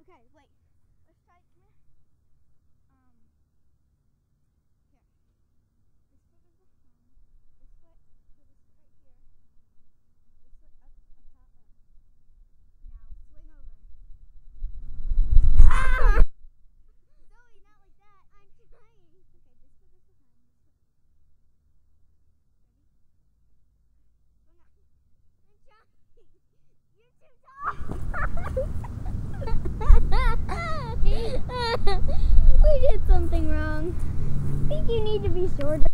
Okay, wait. Let's try it. Come here. Here. This foot is behind. This foot. So this foot right here. This foot up, top, up. Now swing over. Ah! Zoe, not like that. I'm trying. Okay, this foot is behind. This foot. Ready? Swing up. I'm trying. You're too tall. We did something wrong. I think you need to be shorter.